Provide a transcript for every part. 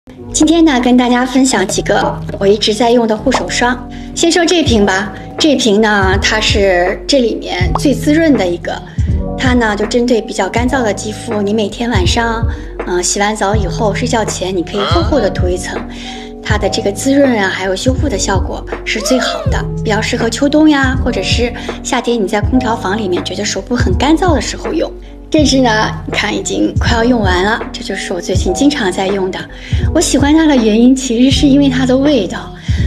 今天呢，跟大家分享几个我一直在用的护手霜。先说这瓶吧，这瓶呢，它是这里面最滋润的一个。它呢，就针对比较干燥的肌肤，你每天晚上，洗完澡以后睡觉前，你可以厚厚的涂一层。它的这个滋润啊，还有修复的效果是最好的，比较适合秋冬呀，或者是夏天你在空调房里面觉得手部很干燥的时候用。这支呢，你看已经快要用完了，这就是我最近经常在用的。我喜欢它的原因其实是因为它的味道，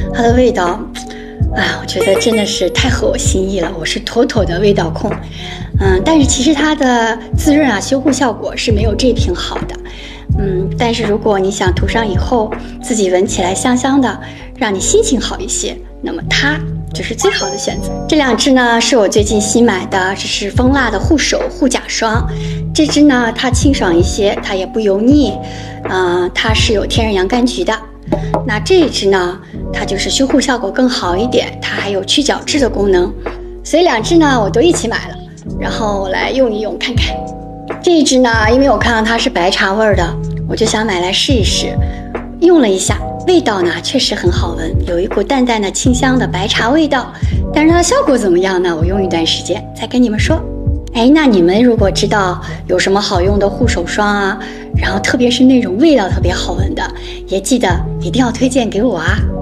我觉得真的是太合我心意了，我是妥妥的味道控。但是其实它的滋润啊、修护效果是没有这瓶好的。但是如果你想涂上以后自己闻起来香香的，让你心情好一些，那么它就是最好的选择。这两支呢是我最近新买的，这是蜂蜡的护手护甲霜。这支呢它清爽一些，它也不油腻，它是有天然洋甘菊的。那这一支呢，它就是修护效果更好一点，它还有去角质的功能。所以两支呢我都一起买了，然后我来用一用看看。这一支呢，因为我看到它是白茶味的，我就想买来试一试。用了一下，味道呢确实很好闻，有一股淡淡的清香的白茶味道。但是它的效果怎么样呢？我用一段时间再跟你们说。那你们如果知道有什么好用的护手霜啊，然后特别是那种味道特别好闻的，也记得一定要推荐给我啊。